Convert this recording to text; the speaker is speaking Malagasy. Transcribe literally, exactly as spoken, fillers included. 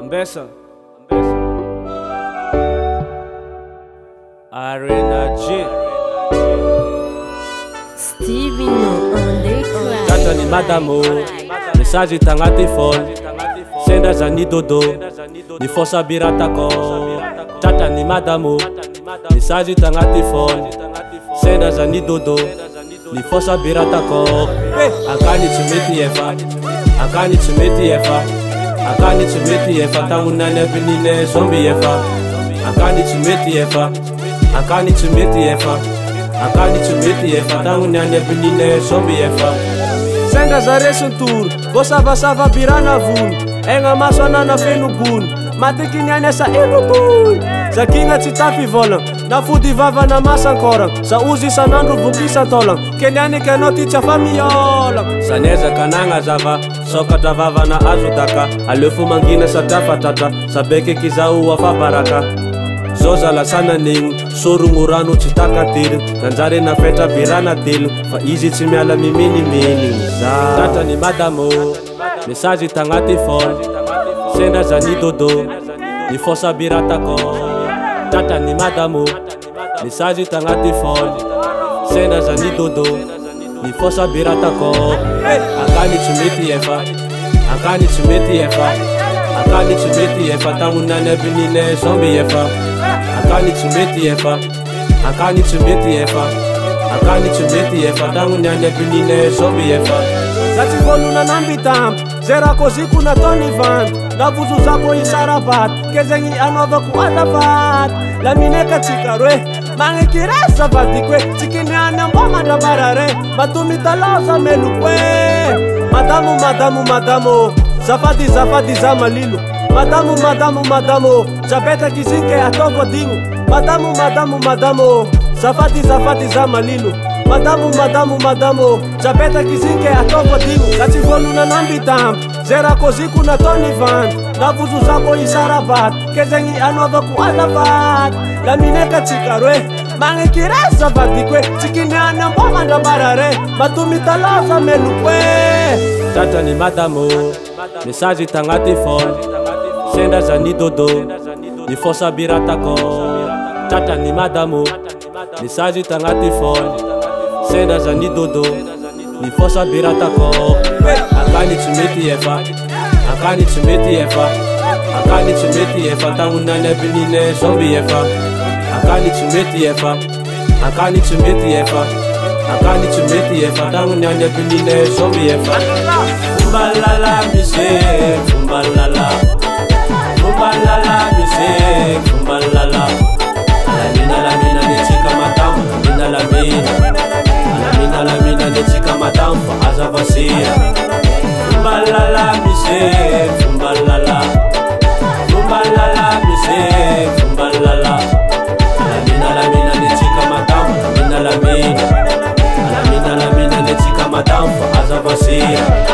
Ambessa, Ambessa. Arena G. Stevino on the track. Tata ni madamo, message tangati phone. Senda zani dodo, ni fosa biratako. Tata ni madamo, message tangati phone. Senda zani dodo, ni fosa biratako. Akani tumeti efa, akani tumeti efa. Akani tumeti efa, tangu nane binine zombie efa. Akani tumeti efa, akani tumeti efa. Akani tumeti efa, tangu nane binine zombie efa. Senda za resun tour, bosava sava birana vun. Enga maswana na fenugun, matiki nyane sa elubun. Sa kinga titafi volan, na fudi vava na masa korang. Sa uzi sa nandru bukisa tolang, kenyani kenoti cha famiolang. Sa neza kananga zava, soka davava na azutaka. Alefu mangina sa tafatata, sa beke kizau wafa baraka. Zoza la sana ning, sorungurano chitaka tilu. Nanjare na feta birana tilu, fa izi chimiala mimini mini. Tata ni madamo, message tangati phone. Senda zani dodo, ni fosa biratako. Tata ni madamo, message tangati phone. Senda zani dodo, ni fosa biratako. Akani tumeti efa, akani tumeti efa. Akani tumeti efa, tangu nane binine zombie efa. Akani tumeti efa, akani tumeti efa. Akani tumeti efa, tangu nane binine zombie efa. Zati volu na nambitam, zera kozi kuna Tony Van. Na vuzu zako isarabat, kezengi anova kuadabat. La mineka chikarwe, mange kirasa vatikwe. Chikini anamboma da barare, matumi talaza melukwe. Madamu, madamu, madamu, zafadi, zafadi za malilu. Madamu, madamu, madamu, zapeta kizinke atoko dingu. Madamu, madamu, madamu, zafadi, zafadi za malilu. Madamu, madamu, madamu, zapeta kizinke atoko dingu. Kati volu na nambitam, zera kozi kuna Tony Van. Na vuzu zako isarabat, kezengi anova kuadabat. La mineka chikarwe, mange kirasa vatikwe. Chikini anamboma da barare, matumi talaza melukwe. Tata ni madamo, message tangati phone. Senda zani dodo, ni fosa biratako. Tata ni madamo, message tangati phone. Senda zani dodo, ni fosa biratako. Akani tumeti efa, akani tumeti efa. Akani tumeti efa, tangu nane binine zombie efa. Akani tumeti efa, akani tumeti efa. Akani tumeti efa, tangu nane binine zombie efa. Mbalala mise, mbalala. Mbalala mise, mbalala. Alamina lamina ni chika matamu, alamina lamina. Alamina lamina ni chika matamu, azavasia. Mbalala mise, mbalala. Mbalala mise, mbalala. Alamina lamina ni chika matamu, alamina lamina. Alamina lamina ni chika matamu, azavasia.